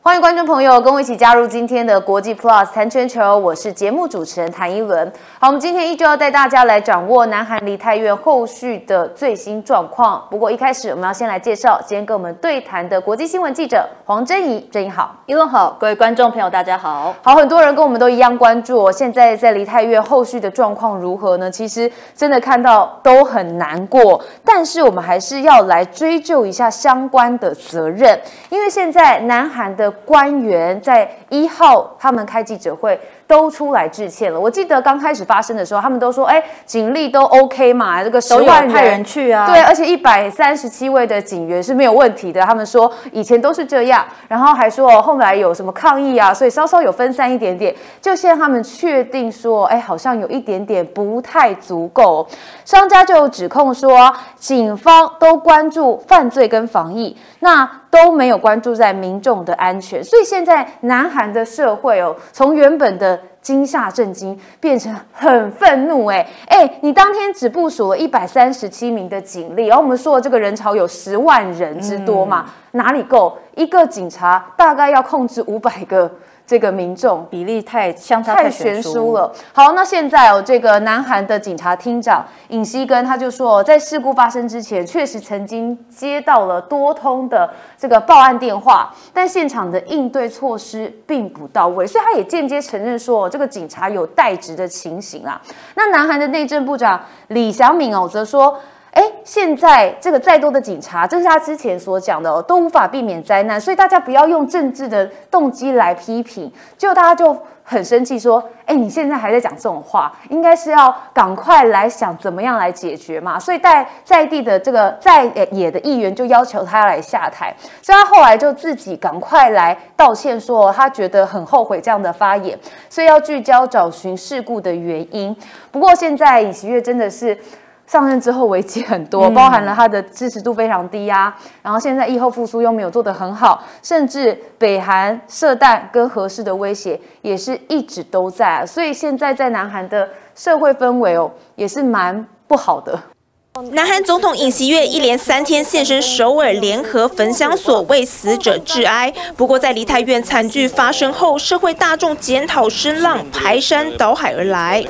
欢迎观众朋友跟我一起加入今天的国际 Plus 谈全球，我是节目主持人谭一伦。好，我们今天依旧要带大家来掌握南韩梨泰院后续的最新状况。不过一开始我们要先来介绍今天跟我们对谈的国际新闻记者黄珍怡，珍怡好， 一伦好，各位观众朋友大家好。 好，很多人跟我们都一样关注哦，现在在梨泰院后续的状况如何呢？其实真的看到都很难过，但是我们还是要来追究一下相关的责任，因为现在南韩的官员在1号他们开记者会都出来致歉了。我记得刚开始发生的时候，他们都说，警力都 OK 嘛，这个10万人派人去啊， 对，而且137位的警员是没有问题的。他们说以前都是这样，然后还说后来有什么抗议啊，所以稍稍有分散一点点。就现在他们确定说，好像有一点点不太足够。商家就有指控说，警方都关注犯罪跟防疫，那都没有关注在民众的安全，所以现在南韩的社会从原本的惊吓震惊变成很愤怒。你当天只部署了137名的警力，然后我们说的这个人潮有10万人之多嘛，哪里够？一个警察大概要控制500个这个民众， 比例相差太悬殊了。 好，那现在这个南韩的警察厅长尹锡根他就说，在事故发生之前，确实曾经接到了多通的这个报案电话，但现场的应对措施并不到位，所以他也间接承认说，这个警察有怠职的情形啊。那南韩的内政部长李祥敏则说，现在这个再多的警察，这是他之前所讲的都无法避免灾难，所以大家不要用政治的动机来批评。结果大家就很生气说，你现在还在讲这种话，应该是要赶快来想怎么样来解决嘛。所以在地的这个在野的议员就要求他来下台，所以他后来就自己赶快来道歉说，他觉得很后悔这样的发言，所以要聚焦找寻事故的原因。不过现在尹锡悦真的是上任之后危机很多，包含了他的支持度非常低啊，然后现在疫后复苏又没有做得很好，甚至北韩射弹跟核试的威胁也是一直都在所以现在在南韩的社会氛围也是蛮不好的。 南韩总统尹锡悦一连3天现身首尔联合焚香所为死者致哀。不过在梨泰院惨剧发生后，社会大众检讨声浪排山倒海而来。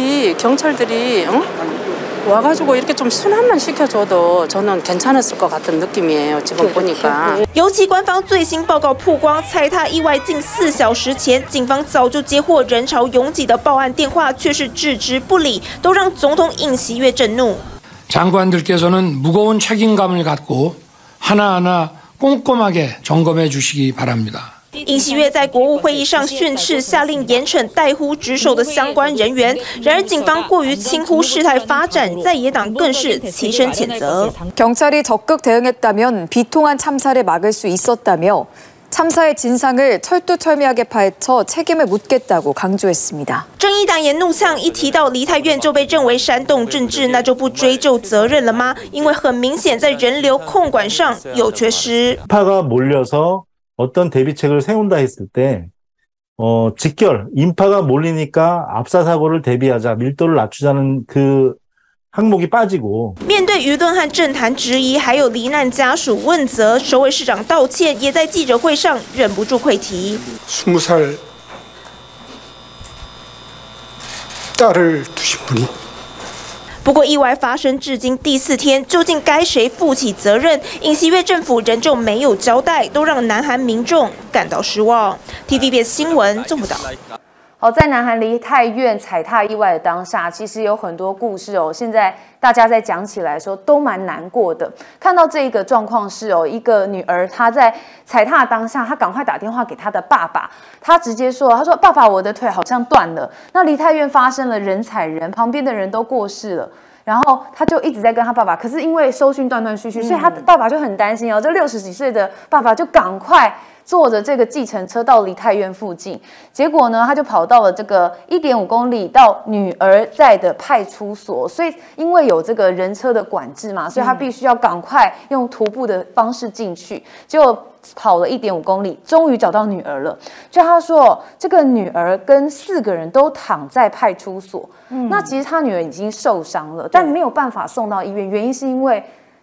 거기경찰들이와가지고 이렇게 좀 순환만 시켜줘도 저는 괜찮았을 것 같은 느낌이에요. 지금 보니까. 尤其官方最新报告曝光，踩踏意外近4小时前，警方早就接获人潮拥挤的报案电话，却是置之不理，都让总统尹锡悦震怒。 장관들께서는 무거운 책임감을 갖고 하나하나 꼼꼼하게 점검해 주시기 바랍니다. 尹锡悦在国务会议上训斥，下令严惩怠忽职守的相关人员。然而，警方过于轻忽事态发展，在野党更是齐声谴责。 경찰이 적극 대응했다면 비통한 참사를 막을 수 있었다며 참사의 진상을 철두철미하게 파헤쳐 책임을 묻겠다고 강조했습니다. 正义党也怒呛，一提到梨泰院就被认为煽动政治，那就不追究责任了吗？因为很明显在人流控管上有缺失。 인파가 몰려서 어떤 대비책을 세운다 했을 때 직결 인파가 몰리니까 압사 사고를 대비하자 밀도를 낮추자는 그 항목이 빠지고 面对舆论和政坛质疑，还有罹难家属问责，首尔市长道歉，也在记者会上忍不住溃堤。 20살 딸을 두신 분이 不过，意外发生至今第4天，究竟该谁负起责任？尹锡悦政府仍旧没有交代，都让南韩民众感到失望。TVBS 新闻综合报道。 好，在南韩梨泰院踩踏意外的当下，其实有很多故事现在大家在讲起来的时候都蛮难过的。看到这一个状况是一个女儿她在踩踏当下，她赶快打电话给她的爸爸，她直接说：“她说爸爸，我的腿好像断了。”那梨泰院发生了人踩人，旁边的人都过世了。 然后他就一直在跟他爸爸，可是因为收讯断断续续，所以他爸爸就很担心这60几岁的爸爸就赶快坐着这个计程车到梨泰院附近，结果呢，他就跑到了这个1.5公里到女儿在的派出所，所以因为有这个人车的管制嘛，所以他必须要赶快用徒步的方式进去，结果 跑了1.5公里，终于找到女儿了。就他说，这个女儿跟4个人都躺在派出所。那其实他女儿已经受伤了，但没有办法送到医院，原因是因为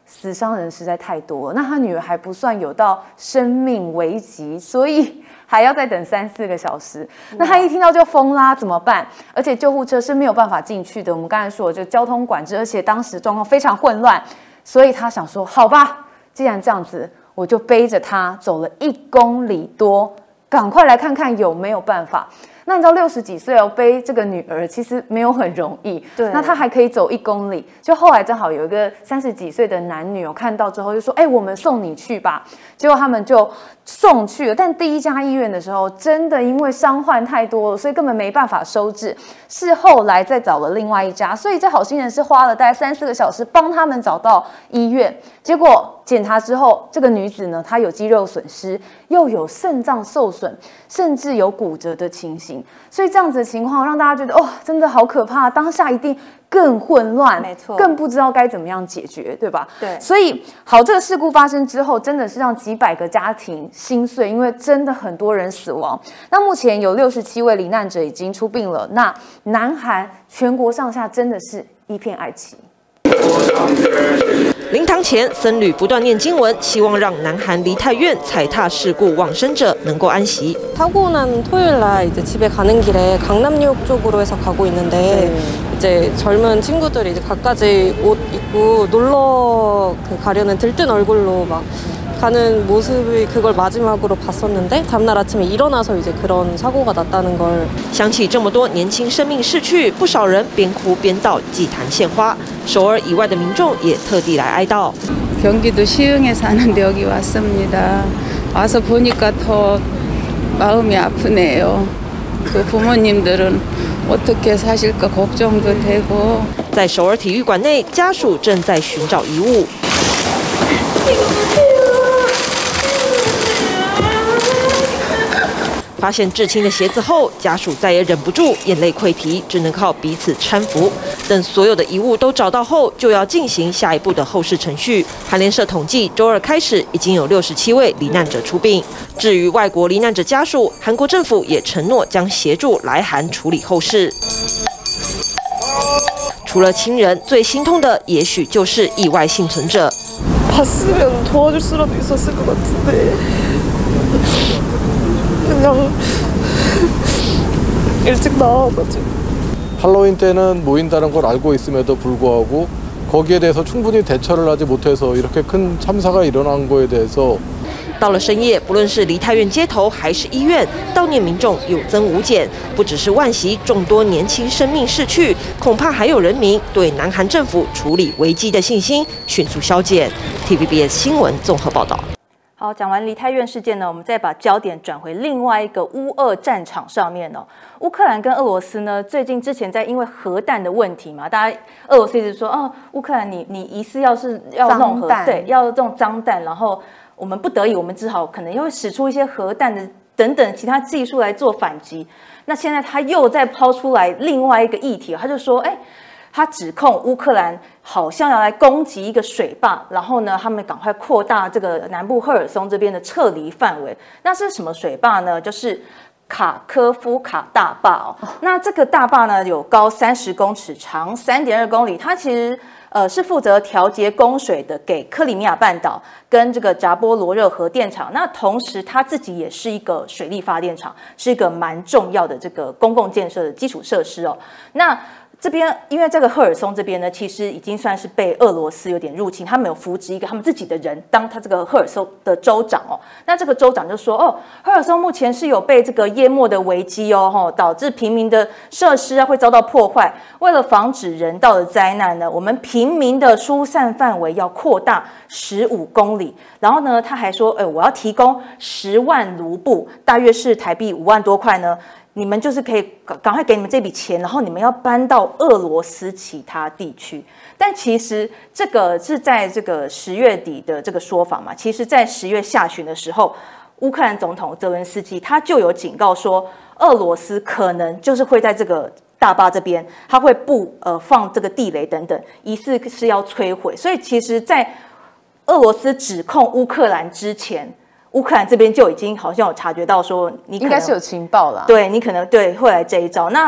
死伤人实在太多了，那他女儿还不算有到生命危急，所以还要再等3-4个小时。那他一听到就疯啦，怎么办？而且救护车是没有办法进去的。我们刚才说就交通管制，而且当时状况非常混乱，所以他想说，好吧，既然这样子，我就背着他走了1公里多，赶快来看看有没有办法。那你知道60几岁哦，背这个女儿其实没有很容易。 对， 那他还可以走1公里。就后来正好有一个30几岁的男女看到之后就说：“哎，我们送你去吧。”结果他们就送去了。但第一家医院的时候，真的因为伤患太多了，所以根本没办法收治。是后来再找了另外一家，所以这好心人是花了大概3-4个小时帮他们找到医院。结果检查之后，这个女子呢，她有肌肉损失，又有肾脏受损，甚至有骨折的情形。所以这样子的情况让大家觉得，哦，真的好可怕，当下一定更混乱， 没错， 更不知道该怎么样解决，对吧？ 对。 所以好，这个事故发生之后，真的是让几百个家庭心碎，因为真的很多人死亡。那目前有67位罹难者已经出殡了。那南韩全国上下真的是一片哀戚。 灵堂前，僧侣不断念经文，希望让南韩梨泰院踩踏事故往生者能够安息。 사고 난 토요일 날 이제 집에 가는 길에 강남역 쪽으로 해서 가고 있는데 이제 젊은 친구들이 이제 갖가지 옷 입고 놀러 가려는 들뜬 얼굴로 막 가는 모습이 그걸 마지막으로 봤었는데 다음날 아침에 일어나서 이제 그런 사고가 났다는 걸 想起这么多年轻生命逝去，不少人边哭边到祭坛献花。首尔以外的民众也特地来哀悼。 경기도 시흥에 사는데 여기 왔습니다. 와서 보니까 더 마음이 아프네요. 그 부모님들은 어떻게 사실까 걱정도 되고. 在首尔体育馆内，家属正在寻找遗物。 发现至亲的鞋子后，家属再也忍不住，眼泪溃堤，只能靠彼此搀扶。等所有的遗物都找到后，就要进行下一步的后事程序。韩联社统计，周二开始已经有67位罹难者出殡。至于外国罹难者家属，韩国政府也承诺将协助来韩处理后事。除了亲人，最心痛的也许就是意外幸存者。 봤으면 도와줄 수라도 있었을 것 같은데 그냥 일찍 나와가지고 할로윈 때는 모인다는 걸 알고 있음에도 불구하고 거기에 대해서 충분히 대처를 하지 못해서 이렇게 큰 참사가 일어난 거에 대해서 到了深夜，不论是梨泰院街头还是医院，悼念民众有增无减。不只是惋惜众多年轻生命逝去，恐怕还有人民对南韩政府处理危机的信心迅速消减。TVBS 新闻综合报道。 好，讲完梨泰院事件呢，我们再把焦点转回另外一个乌俄战场上面哦。乌克兰跟俄罗斯呢，最近之前在因为核弹的问题嘛，大家俄罗斯一直说，哦，乌克兰你疑似要弄核，对，要用脏弹，然后我们不得已，我们只好可能要使出一些核弹的等等其他技术来做反击。那现在他又再抛出来另外一个议题，他就说，哎。 他指控乌克兰好像要来攻击一个水坝，然后呢，他们赶快扩大这个南部赫尔松这边的撤离范围。那是什么水坝呢？就是卡科夫卡大坝哦。那这个大坝呢，有高30公尺，长3.2公里。它其实是负责调节供水的，给克里米亚半岛跟这个扎波罗热核电厂。那同时，它自己也是一个水力发电厂，是一个蛮重要的这个公共建设的基础设施哦。那 这边因为这个赫尔松这边呢，其实已经算是被俄罗斯有点入侵，他们有扶植一个他们自己的人当他这个赫尔松的州长哦。那这个州长就说，哦，赫尔松目前是有被这个淹没的危机哦，导致平民的设施啊会遭到破坏。为了防止人道的灾难呢，我们平民的疏散范围要扩大15公里。然后呢，他还说，我要提供10万卢布，大约是台币5万多块呢。 你们就是可以赶快给你们这笔钱，然后你们要搬到俄罗斯其他地区。但其实这个是在这个10月底的这个说法嘛。其实，在10月下旬的时候，乌克兰总统泽伦斯基他就有警告说，俄罗斯可能就是会在这个大坝这边，他会放这个地雷等等，疑似是要摧毁。所以，其实，在俄罗斯指控乌克兰之前， 乌克兰这边就已经好像有察觉到说，你可能应该是有情报啦， 对你可能对会来这一招。那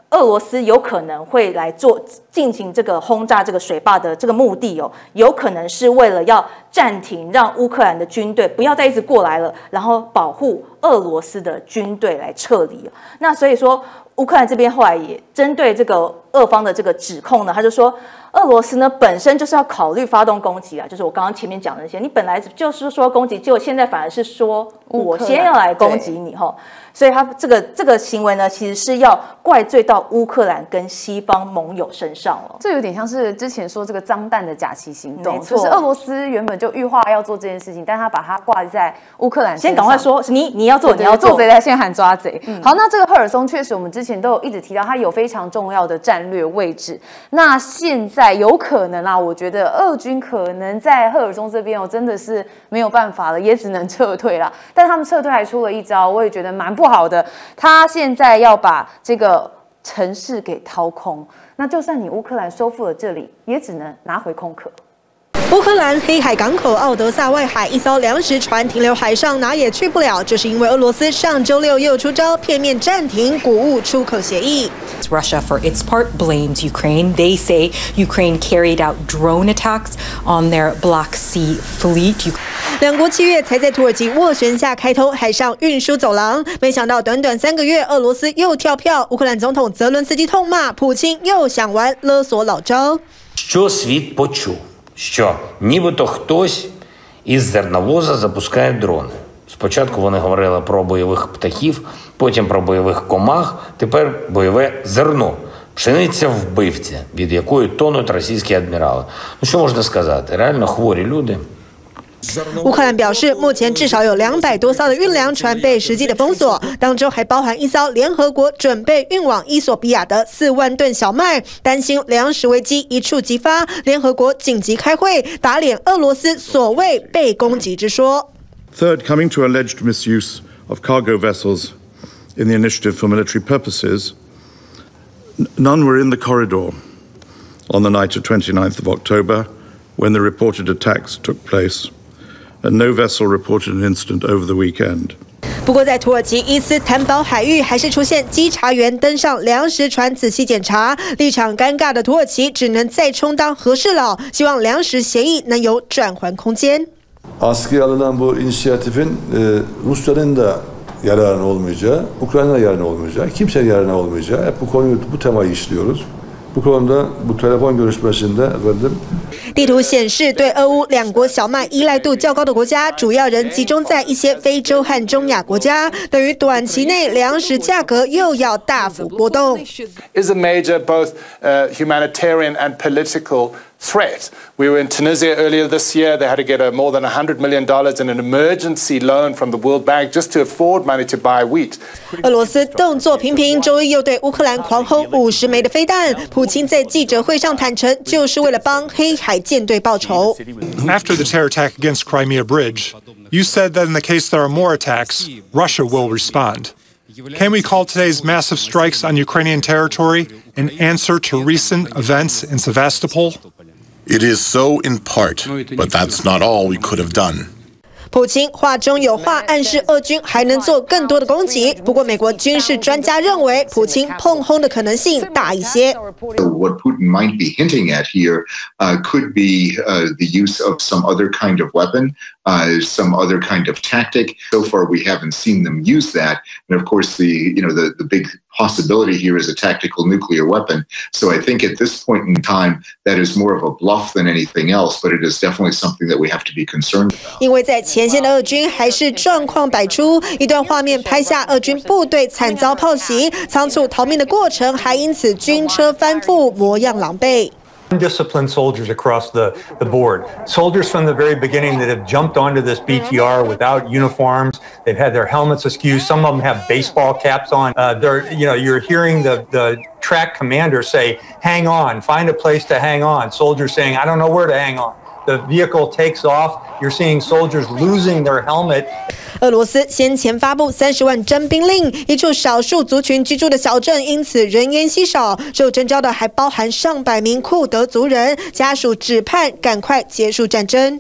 俄罗斯有可能会来进行这个轰炸这个水坝的这个目的哦，有可能是为了要暂停，让乌克兰的军队不要再一直过来了，然后保护俄罗斯的军队来撤离。那所以说，乌克兰这边后来也针对这个俄方的这个指控呢，他就说，俄罗斯呢本身就是要考虑发动攻击啊，就是我刚刚前面讲的那些，你本来就是说攻击，结果现在反而是说我先要来攻击你哈。所以他这个行为呢，其实是要怪罪到乌克兰跟西方盟友身上了。 这有点像是之前说这个脏弹的假旗行动，就是俄罗斯原本就预化要做这件事情，但他把它挂在乌克兰身上。 先赶快说，你要做，你要做贼来先喊抓贼。好，那这个赫尔松确实我们之前都有一直提到，它有非常重要的战略位置。那现在有可能啊，我觉得俄军可能在赫尔松这边真的是没有办法了，也只能撤退了。但他们撤退还出了一招，我也觉得蛮不好的。他现在要把这个城市给掏空，那就算你乌克兰收复了这里，也只能拿回空壳。 乌克兰黑海港口奥德萨外海一艘粮食船停留海上，哪也去不了，这是因为俄罗斯上周六又出招，片面暂停谷物出口协议。 Russia, for its part, blames Ukraine. They say Ukraine carried out drone attacks on their Black Sea fleet. 两国7月才在土耳其斡旋下开通海上运输走廊，没想到短短3个月，俄罗斯又跳票。乌克兰总统泽伦斯基痛骂普京又想玩勒索老招。 Що світ почув, що нібито хтось із зерновоза запускає дрони. Спочатку вони говорили про бойових птахів, потім про бойових комах, тепер бойове зерно. Пшениця вбивця, від якої тонуть російські адмірали. Ну що можна сказати? Реально хворі люди. 乌克兰表示，目前至少有200多艘的运粮船被实际的封锁，当中还包含一艘联合国准备运往伊索比亚的4万吨小麦。担心粮食危机一触即发，联合国紧急开会，打脸俄罗斯所谓被攻击之说。 Third, coming to alleged misuse of cargo vessels in the initiative for military purposes, none were in the corridor on the night of 29th of October when the reported attacks took place.And no vessel reported an incident over the weekend. 不过，在土耳其伊斯坦堡海域，还是出现稽查员登上粮食船仔细检查。立场尴尬的土耳其只能再充当和事佬，希望粮食协议能有转圜空间。 Askıya alınan bu inisiyatifin Rusya'nın da yararına olmayacağı, Ukrayna'da yararına olmayacağı, kimsenin yararına olmayacağı, hep bu konuyu, bu temayı işliyoruz. Bu konuda bu telefon görüşmesinde efendim。 地图显示，对俄乌两国小麦依赖度较高的国家，主要人集中在一些非洲和中亚国家，等于短期内粮食价格又要大幅波动。 Is a major both humanitarian and political threat. We were in Tunisia earlier this year. They had to get more than $100 million in an emergency loan from the World Bank just to afford money to buy wheat. 俄罗斯动作频频，周一又对乌克兰狂轰50枚的飞弹。普京在记者会上坦承，就是为了帮黑海舰队报仇。 After the terror attack against Crimea Bridge, you said that in the case there are more attacks, Russia will respond. Can we call today's massive strikes on Ukrainian territory an answer to recent events in Sevastopol? It is so in part, but that's not all we could have done. 普京话中有话，暗示俄军还能做更多的攻击。不过，美国军事专家认为，普京碰轰的可能性大一些。 What Putin might be hinting at here could be the use of some other kind of weapon, some other kind of tactic. So far, we haven't seen them use that. And of course, the big possibility here is a tactical nuclear weapon. So I think at this point in time, that is more of a bluff than anything else, but it is definitely something that we have to be concerned about. 因为在前线的俄军还是状况百出，一段画面拍下俄军部队惨遭炮袭，仓促逃命的过程，还因此军车翻覆，模样狼狈。 Undisciplined soldiers across the board. Soldiers from the very beginning that have jumped onto this BTR without uniforms. They've had their helmets askew. Some of them have baseball caps on. You're hearing the track commander say, "Hang on, find a place to hang on." Soldiers saying, "I don't know where to hang on." The vehicle takes off. You're seeing soldiers losing their helmet. 俄罗斯先前发布30万征兵令，一处少数族群居住的小镇因此人烟稀少。受征召的还包含上百名库德族人，家属指盼赶快结束战争。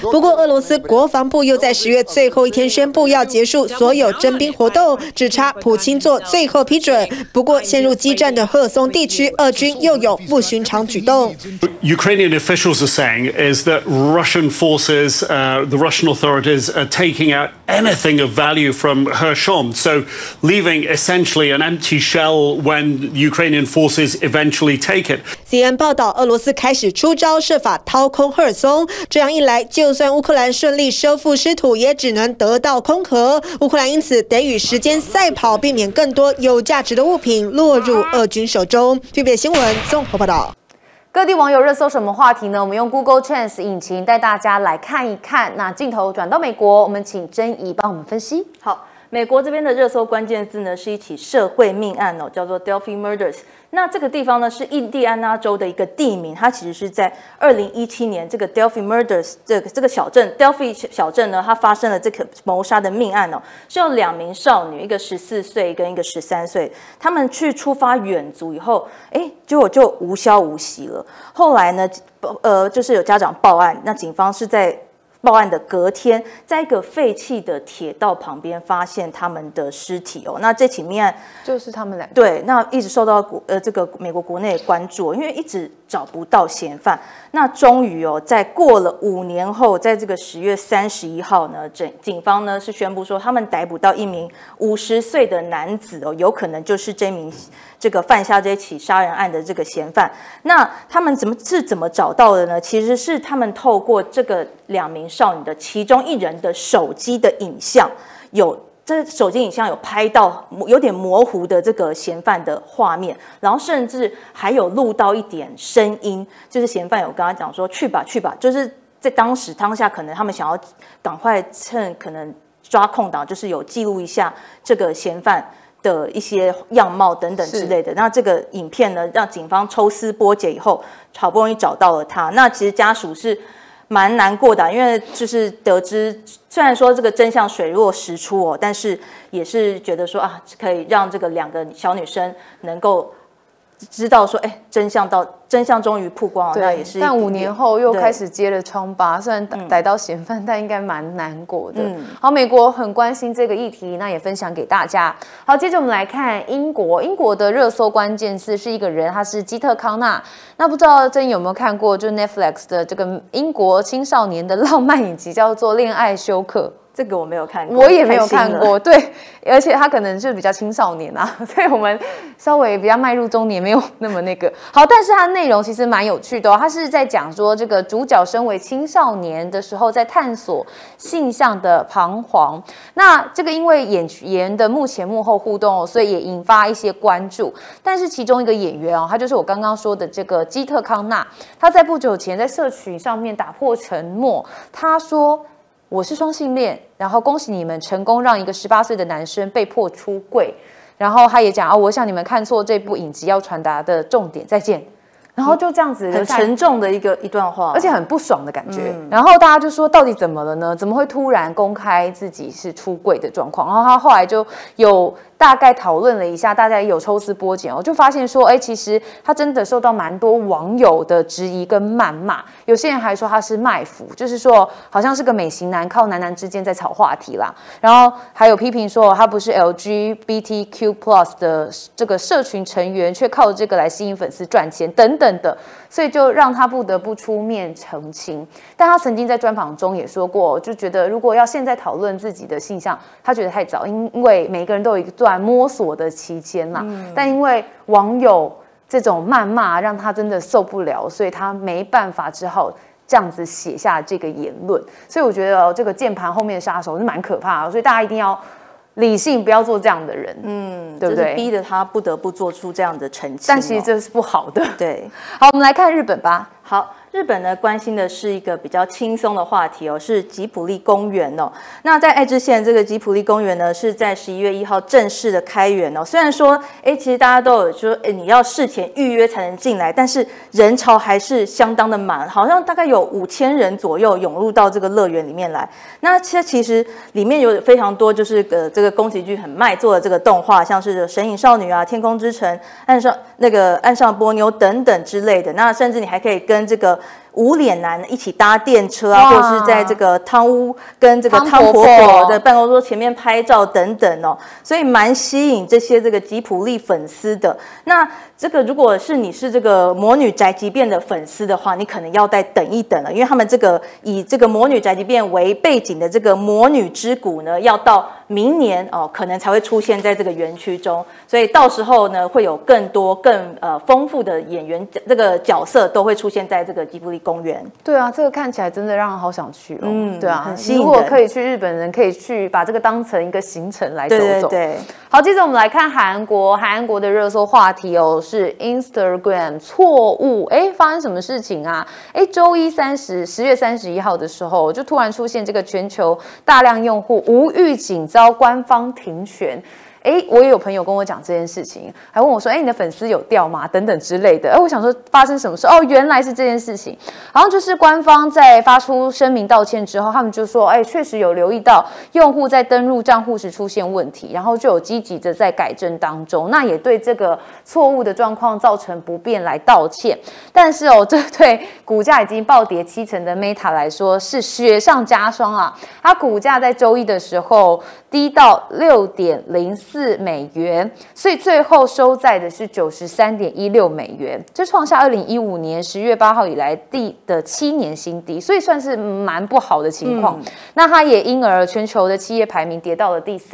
不过，俄罗斯国防部又在10月最后一天宣布要结束所有征兵活动，只差普钦做最后批准。不过，陷入激战的赫松地区，俄军又有不寻常举动。 Ukrainian officials are saying is that Russian forces, the Russian authorities, are taking out anything of value from Kherson, so leaving essentially an empty shell when Ukrainian forces eventually take it. CNN 报道，俄罗斯开始出招，设法掏空赫尔松。这样一来，就算乌克兰顺利收复失土，也只能得到空壳。乌克兰因此得与时间赛跑，避免更多有价值的物品落入俄军手中。TVBS 新闻综合报道。 各地网友热搜什么话题呢？我们用 Google Trends 引擎带大家来看一看。那镜头转到美国，我们请甄怡帮我们分析。 好，美国这边的热搜关键字呢是一起社会命案哦，叫做 Delphi Murders。那这个地方呢是印第安纳州的一个地名，它其实是在2017年这个 Delphi Murders 这个小镇 Delphi 小镇呢，它发生了这个谋杀的命案哦，是有2名少女，一个14岁跟一个13岁，他们去出发远足以后，结果就无消无息了。后来呢，就是有家长报案，那警方是在报案的隔天，在一个废弃的铁道旁边发现他们的尸体哦。那这起命案就是他们2个。 对，那一直受到这个美国国内关注，因为一直找不到嫌犯。那终于在过了5年后，在这个10月31号呢，警方呢是宣布说，他们逮捕到一名50岁的男子哦，有可能就是这个犯下这起杀人案的这个嫌犯。那他们怎么找到的呢？其实是他们透过这个2名少女的其中一人的手机的影像，这手机影像有拍到有点模糊的这个嫌犯的画面，然后甚至还有录到一点声音，就是嫌犯有跟他讲说去吧去吧，就是在当下可能他们想要赶快趁可能抓空档，就是有记录一下这个嫌犯的一些样貌等等之类的。那这个影片呢，让警方抽丝剥茧以后，好不容易找到了他。那其实家属是蛮难过的，因为就是得知，虽然说这个真相水落石出哦，但是也是觉得说可以让这个2个小女生能够知道说，真相终于曝光了，那也是。 但5年后又开始揭了疮疤，虽然逮到嫌犯，但应该蛮难过的。好，美国很关心这个议题，那也分享给大家。好，接着我们来看英国，英国的热搜关键字是一个人，他是基特康纳。那不知道珍有没有看过，就是 Netflix 的这个英国青少年的浪漫影集，叫做《恋爱休克》。 这个我没有看过， 我也没有看过，对，而且他可能就是比较青少年啊，所以我们稍微比较迈入中年，没有那么那个好。但是它内容其实蛮有趣的哦，它是在讲说这个主角身为青少年的时候，在探索性向的彷徨。那这个因为演员的幕前幕后互动哦，所以也引发一些关注。但是其中一个演员哦，他就是我刚刚说的这个基特康纳，他在不久前在社群上面打破沉默，他说：“我是双性恋，然后恭喜你们成功让一个18岁的男生被迫出柜。”然后他也讲我想你们看错这部影集要传达的重点，再见。然后就这样子很沉重的一段话， 而且很不爽的感觉。然后大家就说到底怎么了呢？怎么会突然公开自己是出柜的状况？然后他后来就有大概讨论了一下，大家也有抽丝剥茧，我就发现说，其实他真的受到蛮多网友的质疑跟谩骂。有些人还说他是卖腐，就是说好像是个美型男，靠男之间在炒话题啦。然后还有批评说他不是 LGBTQ+ 的这个社群成员，却靠这个来吸引粉丝赚钱等等的，所以就让他不得不出面澄清。但他曾经在专访中也说过，就觉得如果要现在讨论自己的性向，他觉得太早，因为每个人都有一段摸索的期间啦。但因为网友这种谩骂让他真的受不了，所以他没办法，只好这样子写下这个言论。所以我觉得这个键盘后面的杀手是蛮可怕的，所以大家一定要理性，不要做这样的人，对不对？ 就是逼着他不得不做出这样的澄清， 但其实这是不好的。 对， 好，我们来看日本吧。 好，日本呢关心的是一个比较轻松的话题哦，是吉卜力公园哦。那在爱知县这个吉卜力公园呢，是在11月1号正式的开园哦。虽然说，其实大家都有说，你要事前预约才能进来，但是人潮还是相当的满，好像大概有5000人左右涌入到这个乐园里面来。那其实里面有非常多就是这个宫崎骏很卖座的这个动画，像是《神隐少女》啊、《天空之城》、岸上波妞等等之类的。那甚至你还可以跟这个无脸男一起搭电车啊，或是在这个汤屋跟这个汤婆婆的办公桌前面拍照等等哦，所以蛮吸引这些这个吉普力粉丝的。那这个如果是你是这个魔女宅急便的粉丝的话，你可能要再等一等了，因为他们这个以这个魔女宅急便为背景的这个魔女之谷呢，要到明年哦，可能才会出现在这个园区中，所以到时候呢，会有更多更丰富的演员这个角色都会出现在这个吉卜力公园。 对啊，这个看起来真的让人好想去哦。对啊， 很吸引人。 如果可以去日本人，可以去把这个当成一个行程来走走。 对。 好，接着我们来看韩国的热搜话题哦，是 Instagram 错误，发生什么事情啊？周一10月31号的时候，就突然出现这个全球大量用户无预警遭官方停权。我也有朋友跟我讲这件事情，还问我说：“你的粉丝有掉吗？等等之类的。”我想说发生什么事？原来是这件事情。好像就是官方在发出声明道歉之后，他们就说：“确实有留意到用户在登录账户时出现问题，然后就有积极的在改正当中。那也对这个错误的状况造成不便来道歉。但是这对股价已经暴跌70%的 Meta 来说是雪上加霜啊！它股价在周一的时候低到$6.04，所以最后收在的是$93.16，这创下2015年10月8号以来的7年新低，所以算是蛮不好的情况。那它也因而全球的企业排名跌到了第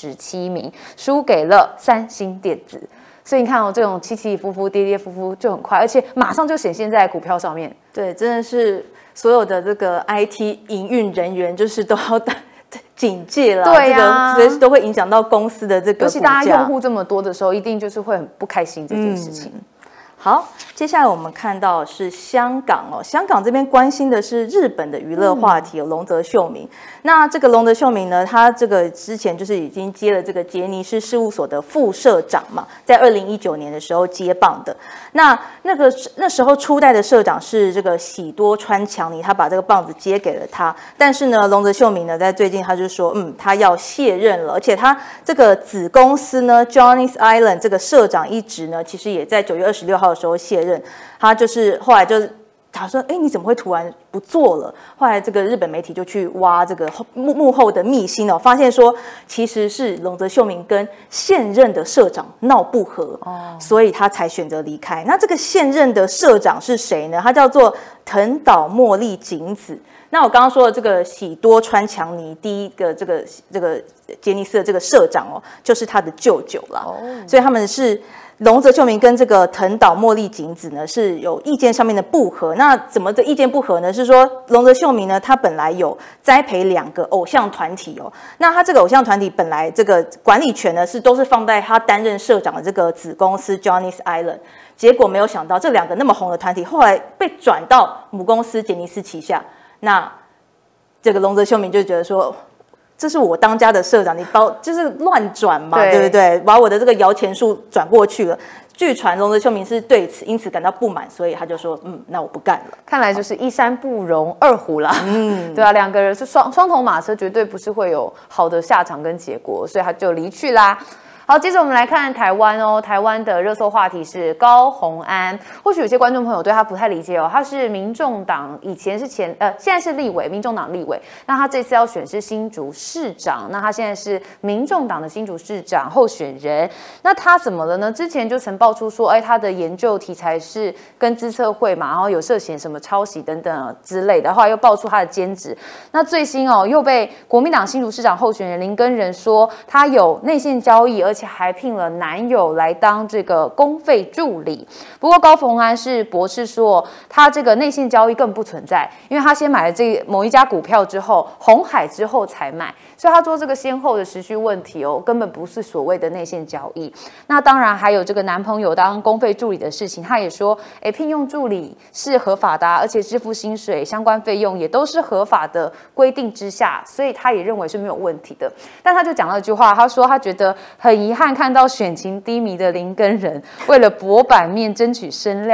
37名，输给了三星电子。所以你看这种起起伏伏、跌跌伏伏就很快，而且马上就显现在股票上面。 对，真的是所有的这个 IT 营运人员就是都要警戒了， 对啊， 这个随时都会影响到公司的这个股价， 尤其大家用户这么多的时候，一定就是会很不开心这件事情。 好，接下来我们看到是香港哦，香港这边关心的是日本的娱乐话题，龙泽秀明。那这个龙泽秀明呢，他这个之前就是已经接了这个杰尼斯事务所的副社长嘛，在2019年的时候接棒的。那时候初代的社长是这个喜多川强尼，他把这个棒子接给了他。但是呢，龙泽秀明呢，在最近他就说，他要卸任了，而且他这个子公司呢 ，Johnny's Island 这个社长一职呢，其实也在9月26号的时候卸任。他就是后来就他说：“你怎么会突然不做了？”后来这个日本媒体就去挖这个幕后的秘辛哦，发现说其实是龙泽秀明跟现任的社长闹不和，所以他才选择离开。那这个现任的社长是谁呢？他叫做藤岛茉莉景子。那我刚刚说的这个喜多川强尼第一个这个杰尼斯的这个社长哦，就是他的舅舅啦。所以他们是。龙泽秀明跟这个藤岛茉莉景子呢是有意见上面的不合。那怎么的意见不合呢？是说龙泽秀明呢，他本来有栽培2个偶像团体哦。那他这个偶像团体本来这个管理权呢都是放在他担任社长的这个子公司 Johnny's Island。结果没有想到这2个那么红的团体，后来被转到母公司杰尼斯旗下。那这个龙泽秀明就觉得说。这是我当家的社长，你就是乱转嘛，对不对？把我的这个摇钱树转过去了。据传龙泽秀明是对此因此感到不满，所以他就说，那我不干了。 看来就是一山不容二虎啦。对啊，2个人是双头马车，绝对不是会有好的下场跟结果，所以他就离去啦。好，接着我们来看台湾哦。台湾的热搜话题是高虹安，或许有些观众朋友对他不太理解哦。他是民众党以前是现在是立委，民众党立委。那他这次要选是新竹市长，那他现在是民众党的新竹市长候选人。那他怎么了呢？之前就曾爆出说，他的研究题材是跟资策会嘛，然后有涉嫌什么抄袭等等之类的，后来又爆出他的兼职。那最新又被国民党新竹市长候选人林耕仁说他有内线交易，而且还聘了男友来当这个公费助理。不过高虹安是驳斥说，他这个内线交易更不存在，因为他先买了这某一家股票之后，鸿海之后才买，所以他说这个先后的时序问题根本不是所谓的内线交易。那当然还有这个男朋友当公费助理的事情，他也说，聘用助理是合法的，而且支付薪水相关费用也都是合法的规定之下，所以他也认为是没有问题的。但他就讲了一句话，他说他觉得很遗憾看到选情低迷的林耕仁为了博版面争取声量，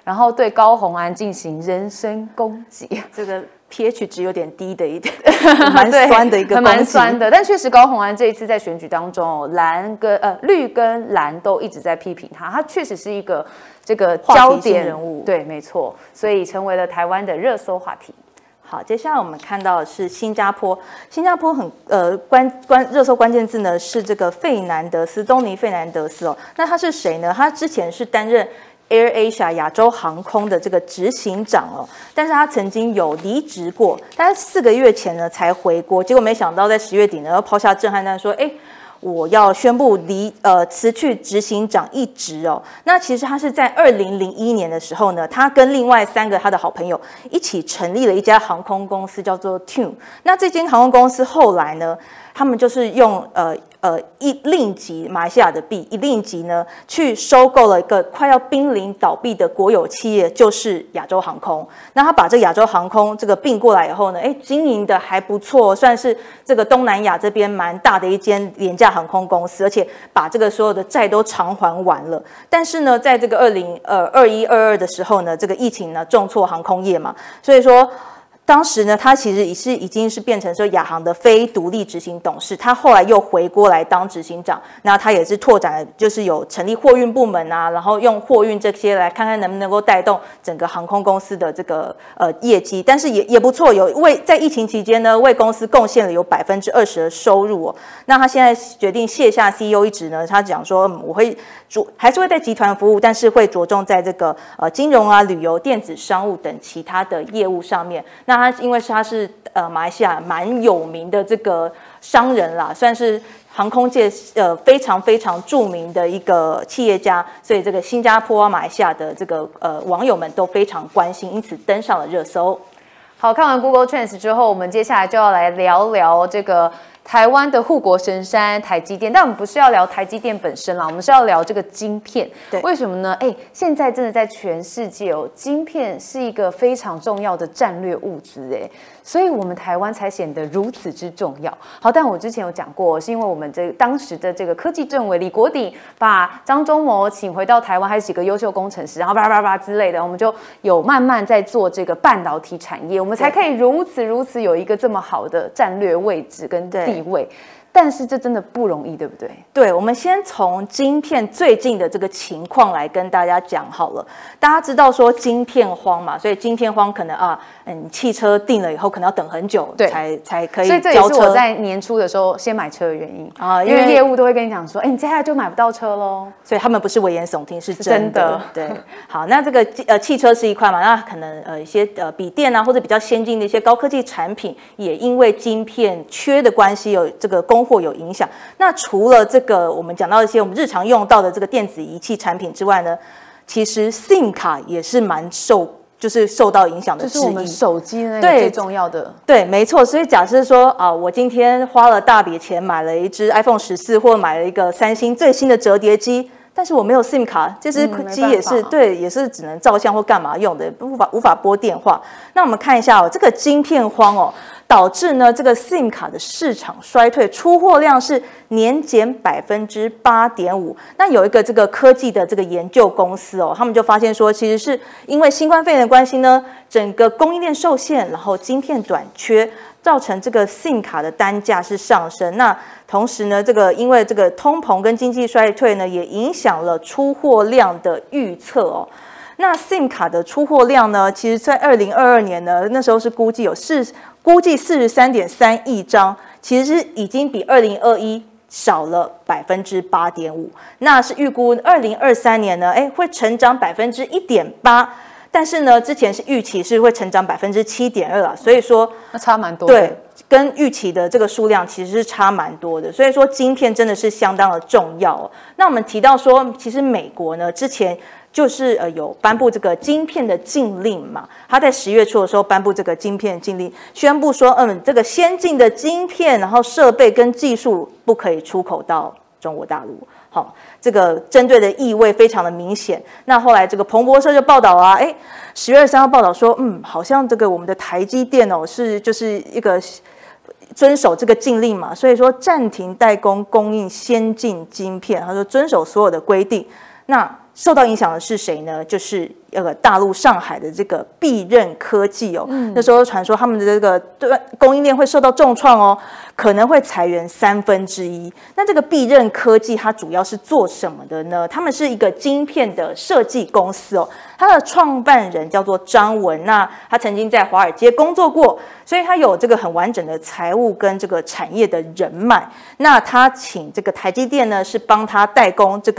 然后对高虹安进行人身攻击。 这个 pH 值有点低的一点，蛮酸的一个攻击， 蛮酸的。但确实高虹安这一次在选举当中，绿跟蓝都一直在批评他确实是一个这个焦点人物， 对，没错，所以成为了台湾的热搜话题。 好，接下来我们看到的是新加坡。新加坡很热搜关键字呢是这个东尼费南德斯哦。那他是谁呢？他之前是担任 AirAsia 亚洲航空的这个执行长哦，但是他曾经有离职过，但是4个月前呢才回国，结果没想到在10月底呢又抛下震撼弹说，我要宣布辞去执行长一职哦。那其实他是在2001年的时候呢，他跟另外3个他的好朋友一起成立了一家航空公司，叫做 Tune。那这间航空公司后来呢，他们就是用马来西亚的币一令吉呢，去收购了一个快要濒临倒闭的国有企业，就是亚洲航空。那他把这亚洲航空这个并过来以后呢，经营的还不错，算是这个东南亚这边蛮大的一间廉价航空公司，而且把这个所有的债都偿还完了。但是呢，在这个2021、22的时候呢，这个疫情呢重挫航空业嘛，所以说。当时呢，他其实已经是变成说亚航的非独立执行董事，他后来又回国来当执行长。那他也是拓展了，就是有成立货运部门啊，然后用货运这些来看看能不能够带动整个航空公司的这个业绩。但是也不错，在疫情期间呢，为公司贡献了有20%的收入哦。那他现在决定卸下 CEO 一职呢，他讲说我还是会在集团服务，但是会着重在这个金融啊、旅游、电子商务等其他的业务上面。那他因为他是马来西亚蛮有名的这个商人啦，算是航空界非常非常著名的一个企业家，所以这个新加坡啊、马来西亚的这个网友们都非常关心，因此登上了热搜。 好，看完 Google Trends 之后，我们接下来就要来聊聊这个台湾的护国神山台积电，但我们不是要聊台积电本身啦，我们是要聊这个晶片。 对， 为什么呢？现在真的在全世界晶片是一个非常重要的战略物资所以我们台湾才显得如此之重要。好，但我之前有讲过，是因为我们当时的这个科技政委李国鼎把张忠谋请回到台湾，还有几个优秀工程师，然后叭叭叭之类的，我们就有慢慢在做这个半导体产业，我们才可以如此有一个这么好的战略位置跟地位。但是这真的不容易，对不对？ 对，我们先从晶片最近的这个情况来跟大家讲好了。大家知道说晶片荒嘛，所以晶片荒可能汽车订了以后可能要等很久才可以交车。 所以这也是我在年初的时候先买车的原因啊，因为业务都会跟你讲说，你接下来就买不到车喽。 所以他们不是危言耸听，是真的。对，好，那这个汽车是一块嘛，那可能一些笔电啊或者比较先进的一些高科技产品，也因为晶片缺的关系，有这个供货有影响。那除了这个我们讲到一些我们日常用到的这个电子仪器产品之外呢，其实 SIM 卡也是蛮受到影响的之一， 就是我们手机那个最重要的。 对，没错。所以假设说我今天花了大笔钱买了一只 iPhone 14，或者买了一个三星最新的折叠机，但是我没有 SIM 卡，这只机也是也是只能照相或干嘛用的，无法拨电话。那我们看一下这个晶片荒导致呢这个 SIM 卡的市场衰退，出货量是年减8.5%。那有一个这个科技的这个研究公司他们就发现说，其实是因为新冠肺炎的关系呢，整个供应链受限，然后晶片短缺，造成这个 SIM 卡的单价是上升。那同时呢，因为这个通膨跟经济衰退呢，也影响了出货量的预测那 SIM 卡的出货量呢，其实在2022年呢，那时候是估计43.3亿张，其实是已经比2021少了8.5%。那是预估2023年呢，会成长1.8%。但是呢，之前是预期是会成长7.2%啦，所以说那差蛮多的。 对，跟预期的这个数量其实是差蛮多的。所以说晶片真的是相当的重要那我们提到说，其实美国呢之前就是有颁布这个晶片的禁令嘛，他在10月初的时候颁布这个晶片禁令，宣布说这个先进的晶片，然后设备跟技术不可以出口到中国大陆。好，这个针对的意味非常的明显。那后来这个彭博社就报道10月23号报道说，好像这个我们的台积电就是一个遵守这个禁令嘛，所以说暂停代工供应先进晶片，他说遵守所有的规定。那受到影响的是谁呢？就是大陆上海的这个必任科技哦，那时候传说他们的这个供应链会受到重创哦，可能会裁员1/3。那这个必任科技它主要是做什么的呢？他们是一个晶片的设计公司哦，它的创办人叫做张文，那他曾经在华尔街工作过，所以他有这个很完整的财务跟这个产业的人脉。那他请这个台积电呢是帮他代工这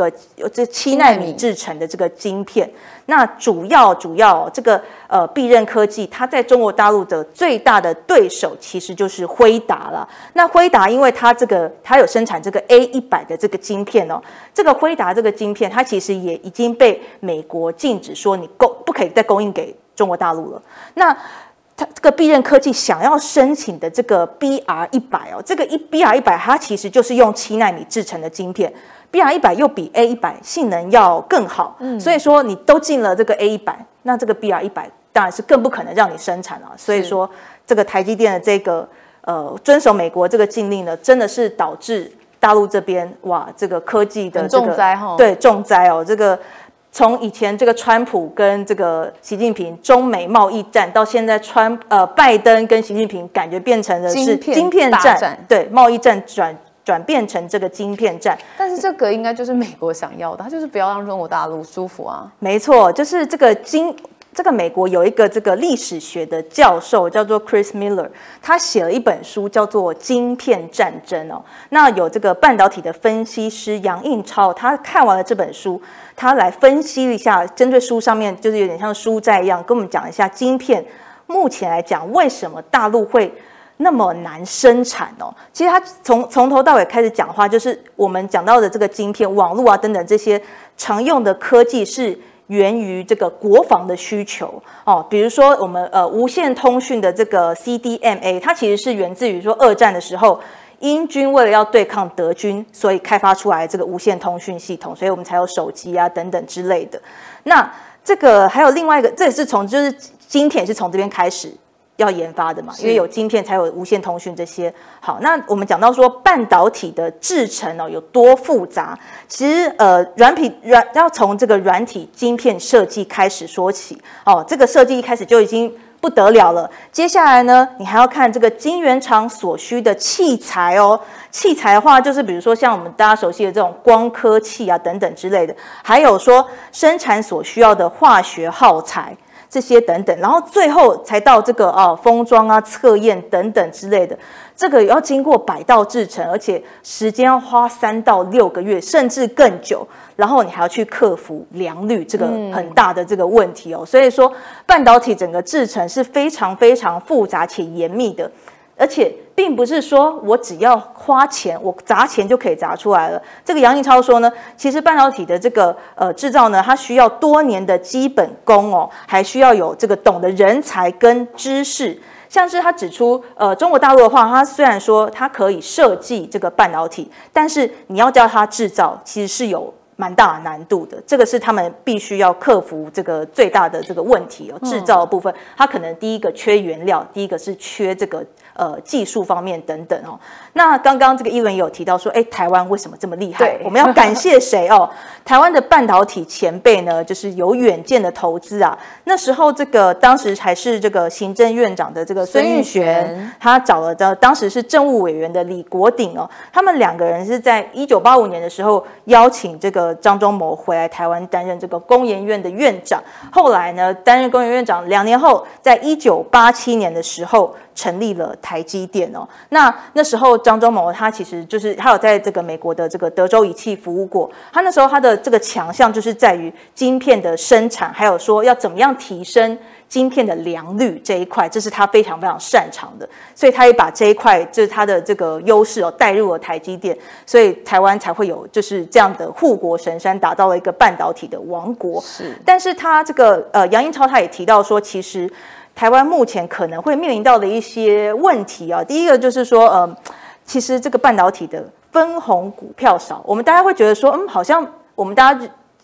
7奈米制成的这个晶片。那主要这个必任科技，它在中国大陆的最大的对手其实就是辉达了。那辉达因为它有生产这个 A100的这个晶片哦，这个辉达这个晶片它其实也已经被美国禁止说你不可以再供应给中国大陆了。那它这个必任科技想要申请的这个 BR100哦，这个BR100它其实就是用7奈米制成的晶片。BR100又比 A100性能要更好，所以说你都进了这个 A100，那这个 BR100当然是更不可能让你生产了。所以说这个台积电的这个遵守美国这个禁令呢，真的是导致大陆这边哇这个科技的这个重灾对重灾哦，这个从以前这个川普跟这个习近平中美贸易战，到现在拜登跟习近平感觉变成的是晶片战，对贸易战转变成这个晶片战， 但是这个应该就是美国想要的，他就是不要让中国大陆舒服啊。 没错，就是这个美国有一个这个历史学的教授叫做 Chris Miller， 他写了一本书叫做《晶片战争》哦。那有这个半导体的分析师杨应超，他看完了这本书，他来分析一下，针对书上面就是有点像书斋一样，跟我们讲一下晶片目前来讲为什么大陆会那么难生产哦。其实他从头到尾开始讲话，就是我们讲到的这个晶片、网络啊等等这些常用的科技是源于这个国防的需求哦。比如说我们无线通讯的这个 CDMA， 它其实是源自于说2战的时候，英军为了要对抗德军，所以开发出来这个无线通讯系统，所以我们才有手机啊等等之类的。那这个还有另外一个，这也是就是晶片是从这边开始要研发的嘛，因为有晶片才有无线通讯这些。好，那我们讲到说半导体的制程哦有多复杂，其实要从这个软体晶片设计开始说起哦，这个设计一开始就已经不得了了。接下来呢，你还要看这个晶圆厂所需的器材哦。器材的话，就是比如说像我们大家熟悉的这种光刻器啊等等之类的，还有说生产所需要的化学耗材。这些等等，然后最后才到这个封装啊、测验等等之类的，这个要经过100道制程，而且时间要花3到6个月，甚至更久。然后你还要去克服良率这个很大的这个问题哦。所以说，半导体整个制程是非常非常复杂且严密的。而且并不是说我只要花钱，我砸钱就可以砸出来了。这个杨应超说呢，其实半导体的这个制造呢，它需要多年的基本功哦，还需要有这个懂的人才跟知识。像是他指出，中国大陆的话，它虽然说它可以设计这个半导体，但是你要叫它制造，其实是有蛮大的难度的，这个是他们必须要克服这个最大的这个问题哦。制造的部分，它可能第一个缺原料，第一个是缺这个技术方面等等哦。那刚刚这个一轮也有提到说，台湾为什么这么厉害？我们要感谢谁哦？台湾的半导体前辈呢，就是有远见的投资啊。那时候当时还是这个行政院长的这个孙运璇，他找了当时是政务委员的李国鼎哦，他们2个人是在1985年的时候邀请这个张忠谋回来台湾担任这个工研院的院长。后来呢，担任工研院长2年后，在1987年的时候成立了台积电哦。那时候张忠谋他其实就是他有在这个美国的这个德州仪器服务过，他那时候他的这个强项就是在于晶片的生产，还有说要怎么样提升晶片的良率这一块，这是他非常非常擅长的，所以他也把这一块就是他的这个优势带入了台积电，所以台湾才会有就是这样的护国神山，打造了一个半导体的王国。但是他这个杨应超他也提到说，其实台湾目前可能会面临到的一些问题啊，第一个就是说其实这个半导体的分红股票少，我们大家会觉得说好像我们大家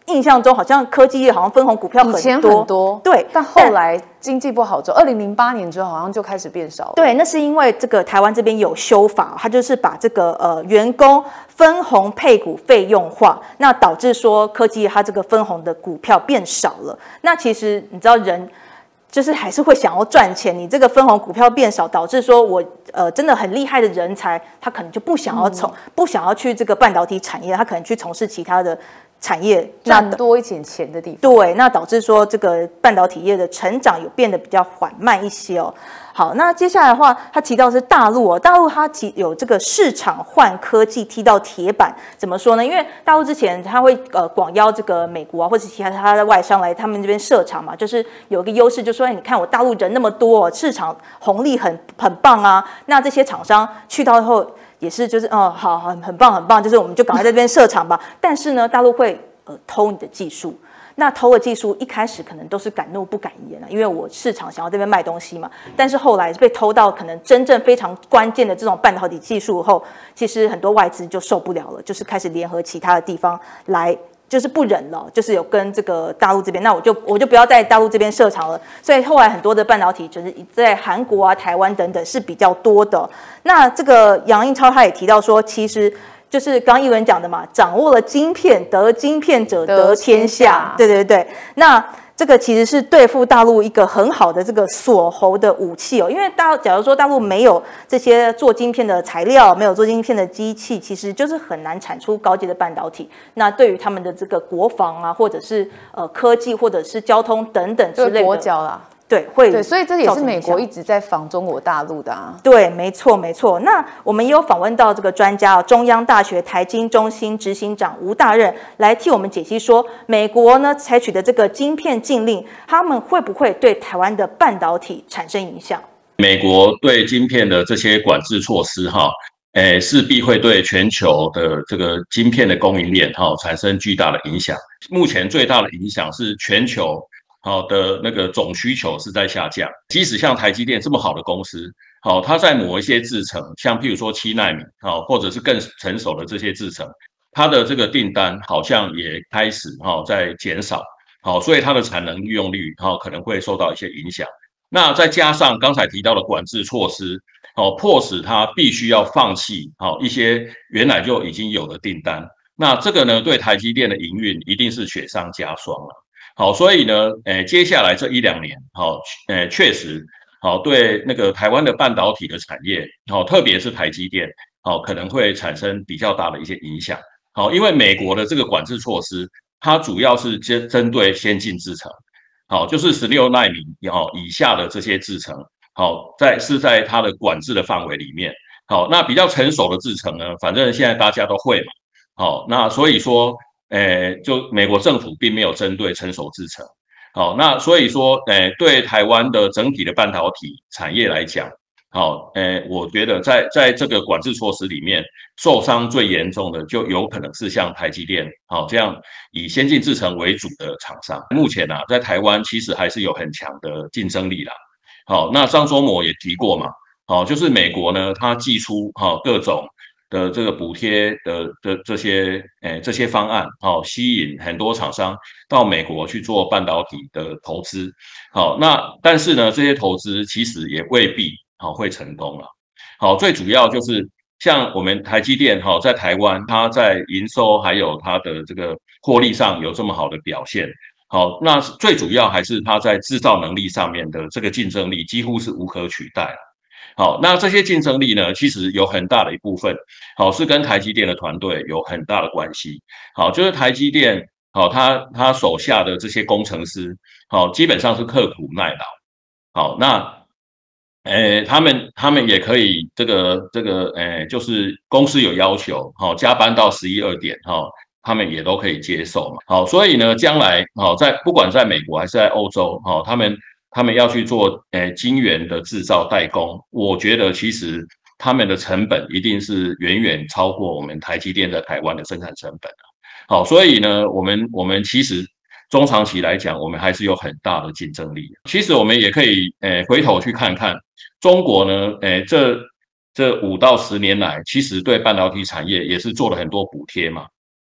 印象中好像科技业好像分红股票很多， 以前很多， 对， 但后来经济不好之后，2008年之后好像就开始变少了。 对，那是因为这个台湾这边有修法，它就是把这个员工分红配股费用化，那导致说科技业它这个分红的股票变少了。那其实你知道人。就是还是会想要赚钱，你这个分红股票变少，导致说我真的很厉害的人才，他可能就不想要不想要去这个半导体产业，他可能去从事其他的产业， 赚多一点钱的地方。 对，那导致说这个半导体业的成长有变得比较缓慢一些哦。好，那接下来的话，他提到的是大陆哦，大陆它有这个市场换科技踢到铁板，怎么说呢？因为大陆之前他会广邀这个美国啊或者其他的外商来他们这边设厂嘛，就是有一个优势，就说你看我大陆人那么多，市场红利很棒啊，那这些厂商去到后也是就是好很棒，就是我们就赶快在这边设厂吧。但是呢，大陆会偷你的技术。那偷的技术一开始可能都是敢怒不敢言因为我市场想要这边卖东西嘛。但是后来被偷到可能真正非常关键的这种半导体技术后，其实很多外资就受不了了，就是开始联合其他的地方来，就是不忍了，就是有跟这个大陆这边，那我就不要在大陆这边设厂了。所以后来很多的半导体就是在韩国啊、台湾等等是比较多的。那这个杨应超他也提到说，其实。就是刚议文讲的嘛，掌握了晶片，得晶片者得天下。对，那这个其实是对付大陆一个很好的这个锁喉的武器哦。因为假如说大陆没有这些做晶片的材料，没有做晶片的机器，其实就是很难产出高阶的半导体。那对于他们的这个国防啊，或者是科技，或者是交通等等之类的， 国脚啦。 对， 所以这也是美国一直在防中国大陆的啊。 对，没错。那我们也有访问到这个专家中央大学台经中心执行长吴大任来替我们解析说，美国呢采取的这个晶片禁令，他们会不会对台湾的半导体产生影响？ 美国对晶片的这些管制措施势必会对全球的这个晶片的供应链产生巨大的影响。目前最大的影响是全球的那个总需求是在下降，即使像台积电这么好的公司，它在某一些制程，像譬如说7奈米，或者是更成熟的这些制程，它的这个订单好像也开始在减少，所以它的产能利用率可能会受到一些影响。那再加上刚才提到的管制措施，迫使它必须要放弃一些原来就已经有的订单，那这个呢，对台积电的营运一定是雪上加霜了。所以呢，接下来这1-2年，确实，对那个台湾的半导体的产业，特别是台积电，可能会产生比较大的一些影响。因为美国的这个管制措施，它主要是针对先进制程，就是16奈米以下的这些制程，在它的管制的范围里面。那比较成熟的制程呢，反正现在大家都会嘛，那所以说。就美国政府并没有针对成熟制程，那所以说，对台湾的整体的半导体产业来讲，我觉得在这个管制措施里面，受伤最严重的就有可能是像台积电，这样以先进制程为主的厂商。目前在台湾其实还是有很强的竞争力啦。那张忠谋也提过嘛，就是美国呢，它祭出各种。的这个补贴的这些方案，吸引很多厂商到美国去做半导体的投资，那但是呢，这些投资其实也未必会成功了。最主要就是像我们台积电在台湾，它在营收还有它的这个获利上有这么好的表现，那最主要还是它在制造能力上面的这个竞争力几乎是无可取代了。那这些竞争力呢，其实有很大的一部分，是跟台积电的团队有很大的关系。就是台积电，他手下的这些工程师，基本上是刻苦耐劳。那，他们也可以就是公司有要求，加班到11、2点，他们也都可以接受嘛。所以呢，将来，不管在美国还是在欧洲，他们要去做晶圆的制造代工，我觉得其实他们的成本一定是远远超过我们台积电在台湾的生产成本所以呢，我们其实中长期来讲，我们还是有很大的竞争力。其实我们也可以回头去看看中国呢，这5到10年来，其实对半导体产业也是做了很多补贴嘛。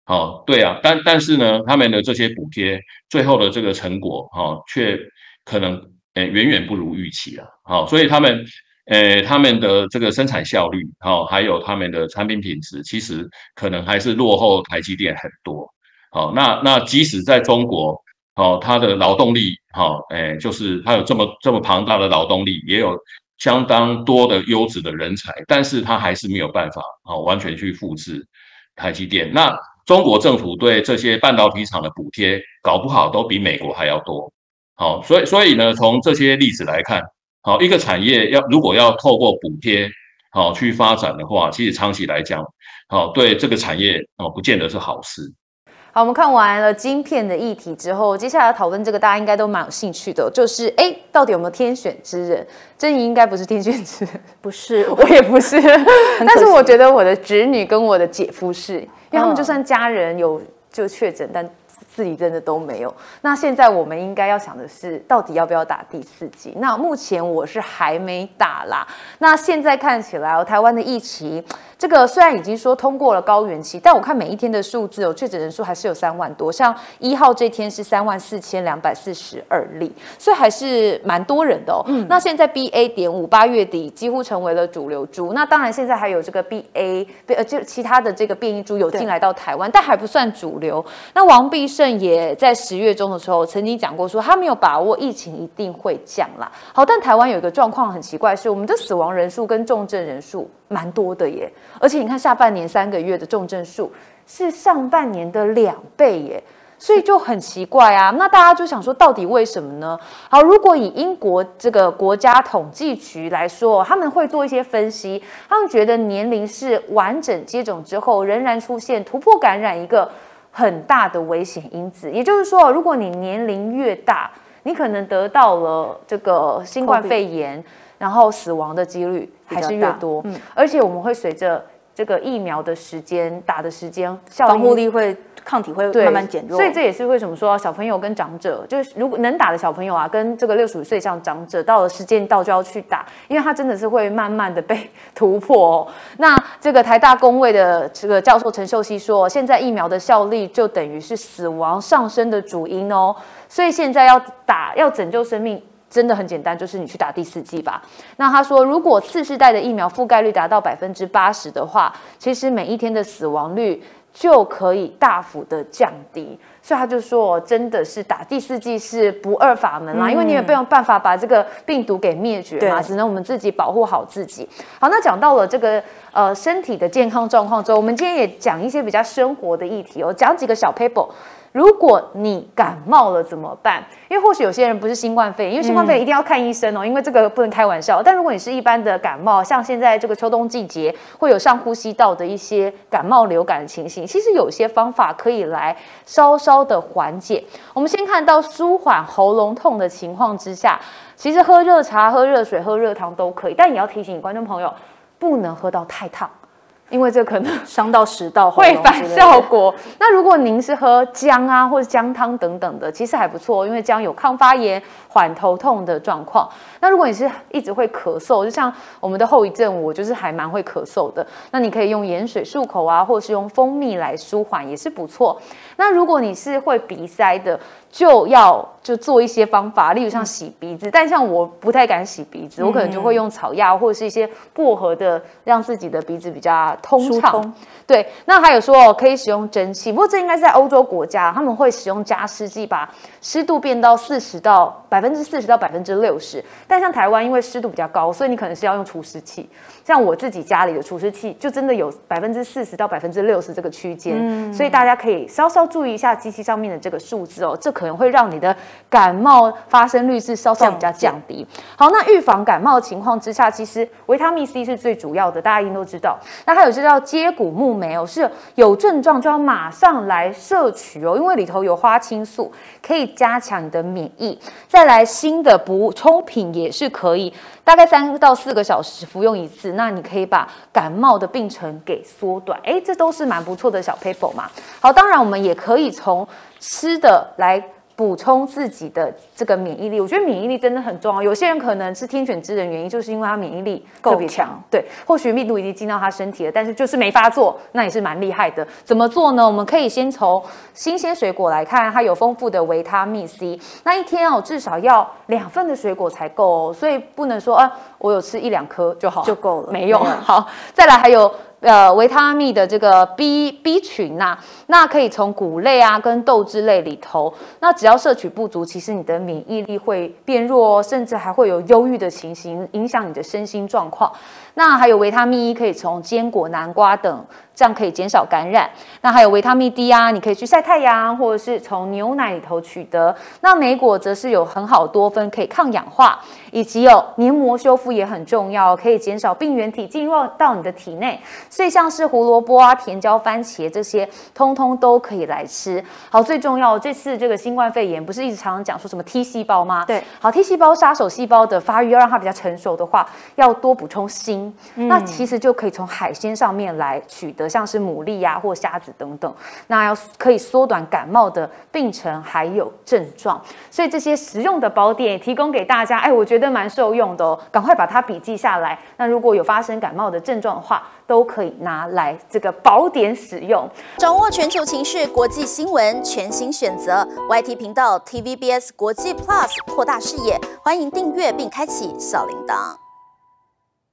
好，对啊，但是呢，他们的这些补贴最后的这个成果，却可能远远不如预期啊。好，所以他们的这个生产效率，还有他们的产品品质，其实可能还是落后台积电很多。好，那即使在中国，它的劳动力，就是它有这么庞大的劳动力，也有相当多的优质的人才，但是它还是没有办法完全去复制台积电。那中国政府对这些半导体厂的补贴，搞不好都比美国还要多。好，所以呢，从这些例子来看，好，一个产业如果要透过补贴去发展的话，其实长期来讲，对这个产业不见得是好事。 好，我们看完了晶片的议题之后，接下来讨论这个大家应该都蛮有兴趣的，就是到底有没有天选之人？珍妮应该不是天选之人， 不是， 我也不是，但是我觉得我的侄女跟我的姐夫是，因为他们就算家人有就确诊，但自己真的都没有。那现在我们应该要想的是，到底要不要打第4剂？那目前我是还没打啦。那现在看起来台湾的疫情，这个虽然已经说通过了高原期，但我看每一天的数字确诊人数还是有3万多，像1号这天是34242例，所以还是蛮多人的哦。那现在 BA.5 8月底几乎成为了主流株，那当然现在还有这个 就其他的这个变异株有进来到台湾，但还不算主流。那王必胜也在10月中的时候曾经讲过说，他没有把握疫情一定会降啦。好，但台湾有一个状况很奇怪，是我们的死亡人数跟重症人数蛮多的耶，而且你看下半年3个月的重症数是上半年的2倍耶，所以就很奇怪啊。那大家就想说，到底为什么呢？好，如果以英国这个国家统计局来说，他们会做一些分析，他们觉得年龄是完整接种之后仍然出现突破感染一个很大的危险因子，也就是说，如果你年龄越大，你可能得到了这个新冠肺炎，然后死亡的几率还是越多。而且我们会随着这个疫苗的时间打的时间， 防护力会抗体会慢慢减弱， 所以这也是为什么说小朋友跟长者，就是如果能打的小朋友啊，跟这个65岁以上长者，到了时间到就要去打，因为它真的是会慢慢的被突破哦。那这个台大公卫的这个教授陈秀熙说，现在疫苗的效力就等于是死亡上升的主因哦，所以现在要拯救生命。真的很简单，就是你去打第4剂吧。那他说，如果次世代的疫苗覆盖率达到80%的话，其实每一天的死亡率就可以大幅的降低。所以他就说，真的是打第4剂是不二法门啦，因为你也没有办法把这个病毒给灭绝嘛，只能我们自己保护好自己。好，那讲到了这个身体的健康状况之后，我们今天也讲一些比较生活的议题哦，讲几个小 paper。如果你感冒了怎么办？因为或许有些人不是新冠肺炎，因为新冠肺炎一定要看医生哦，因为这个不能开玩笑。但如果你是一般的感冒，像现在这个秋冬季节会有上呼吸道的一些感冒流感的情形，其实有些方法可以来稍稍的缓解。我们先看到舒缓喉咙痛的情况之下，其实喝热茶、喝热水、喝热汤都可以，但也要提醒观众朋友，不能喝到太烫。因为这可能伤到食道， 会反效果。那如果您是喝姜啊或者姜汤等等的，其实还不错，因为姜有抗发炎、缓头痛的状况。那如果你是一直会咳嗽，就像我们的后遗症，我就是还蛮会咳嗽的，那你可以用盐水漱口啊，或者是用蜂蜜来舒缓，也是不错。那如果你是会鼻塞的，就做一些方法，例如像洗鼻子，但像我不太敢洗鼻子，我可能就会用草药或者是一些薄荷的，让自己的鼻子比较通畅。对，那还有说可以使用蒸汽，不过这应该是在欧洲国家，他们会使用加湿器，把湿度变到40%到60%。但像台湾因为湿度比较高，所以你可能是要用除湿器。像我自己家里的除湿器就真的有40%到60%这个区间，所以大家可以稍稍注意一下机器上面的这个数字哦，这可能会让你的感冒发生率是稍稍比较降低。好，那预防感冒的情况之下，其实维他命 C 是最主要的，大家一定都知道。那还有这叫接骨木莓哦，是有症状就要马上来摄取哦，因为里头有花青素，可以加强你的免疫。再来新的补充品也是可以，大概3到4个小时服用一次，那你可以把感冒的病程给缩短。这都是蛮不错的小 paper 嘛。好，当然我们也可以从吃的来补充自己的这个免疫力。我觉得免疫力真的很重要。有些人可能是天选之人，原因就是因为他免疫力特别强，对，或许病毒已经进到他身体了，但是就是没发作，那也是蛮厉害的。怎么做呢？我们可以先从新鲜水果来看，它有丰富的维他命 C。那一天至少要2份的水果才够哦，所以不能说我有吃1-2颗就好就够了，没用。好，再来还有维他命的这个 B 群那可以从谷类跟豆制类里头，那只要摄取不足，其实你的免疫力会变弱哦，甚至还会有忧郁的情形，影响你的身心状况。那还有维他命 E 可以从坚果、南瓜等，这样可以减少感染。那还有维他命 D 你可以去晒太阳，或者是从牛奶里头取得。那莓果则是有很好多酚，可以抗氧化，以及黏膜修复也很重要，可以减少病原体进入到你的体内。所以像是胡萝卜甜椒、番茄这些，通通都可以来吃。好，最重要，这次这个新冠肺炎不是一直常常讲说什么 T 细胞吗？对，好 ，T 细胞杀手细胞的发育要让它比较成熟的话，要多补充锌。那其实就可以从海鲜上面来取得，像是牡蛎或虾子等等。那可以缩短感冒的病程还有症状。所以这些实用的宝典也提供给大家，我觉得蛮受用的哦，赶快把它笔记下来。那如果有发生感冒的症状的话，都可以拿来这个宝典使用。 掌握全球情势、国际新闻，全新选择 YT 频道 TVBS 国际 Plus， 扩大视野。欢迎订阅并开启小铃铛。